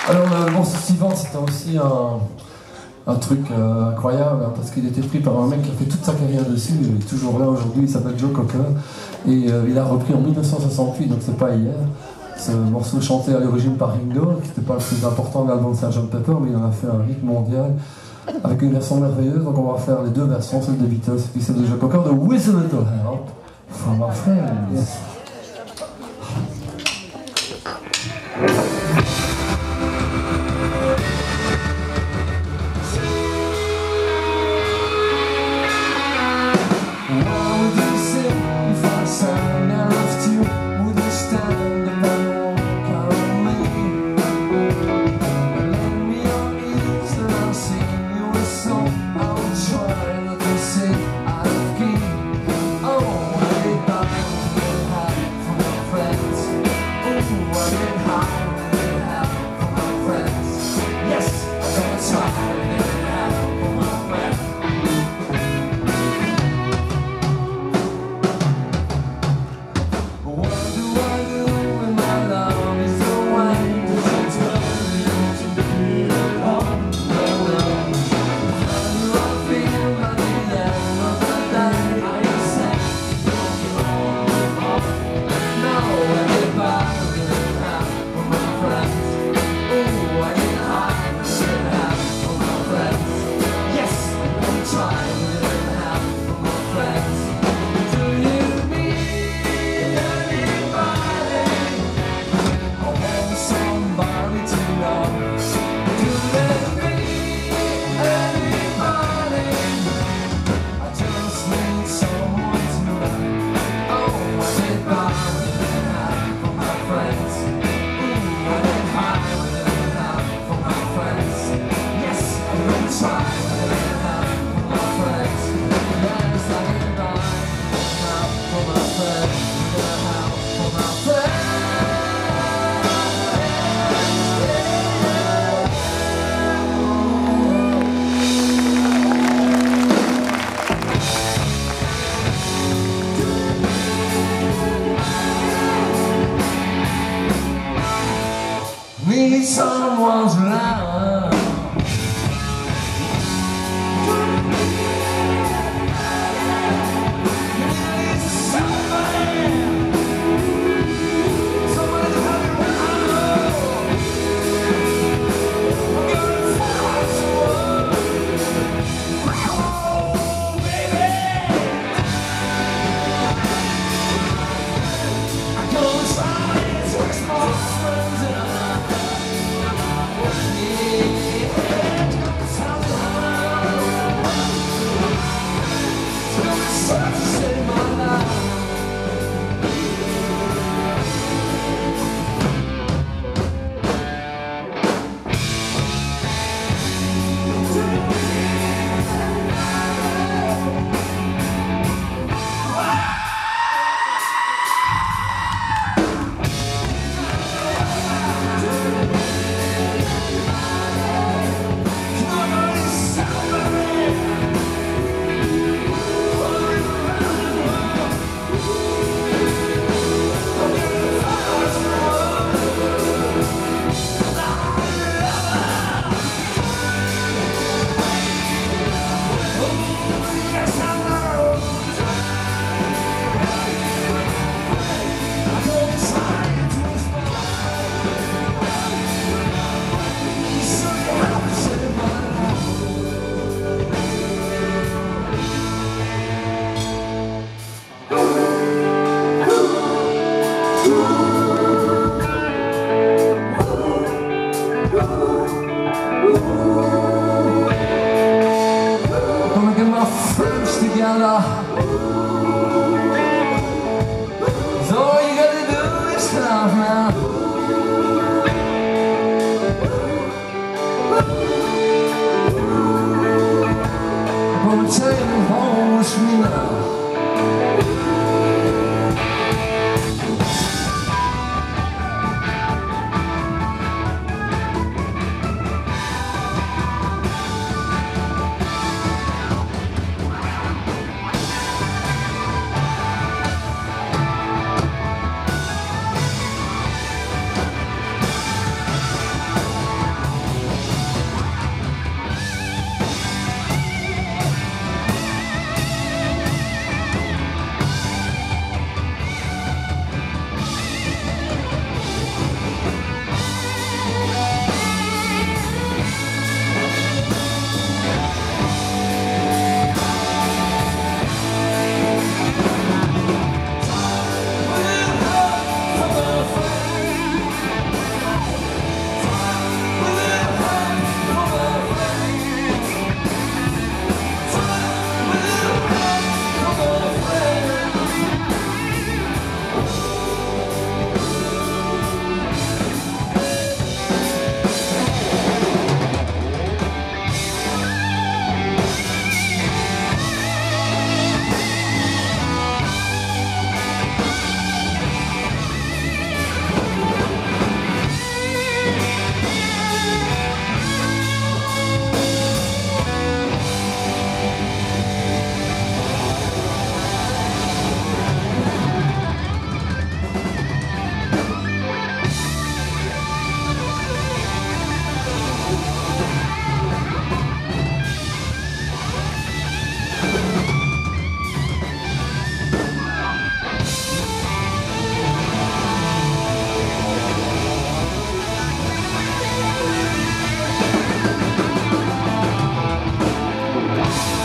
Alors le morceau suivant, c'était aussi un truc incroyable, hein, parce qu'il était pris par un mec qui a fait toute sa carrière dessus, il est toujours là aujourd'hui, il s'appelle Joe Cocker, et il a repris en 1968, donc c'est pas hier. Ce morceau chanté à l'origine par Ringo, qui n'était pas le plus important de l'album Sgt. Pepper, mais il en a fait un hit mondial, avec une version merveilleuse, donc on va faire les deux versions, celle des Beatles et puis celle de Joe Cocker, de With a Little Help from My Friends. Need someone's love. Gonna get my friends together. So all you gotta do is laugh now.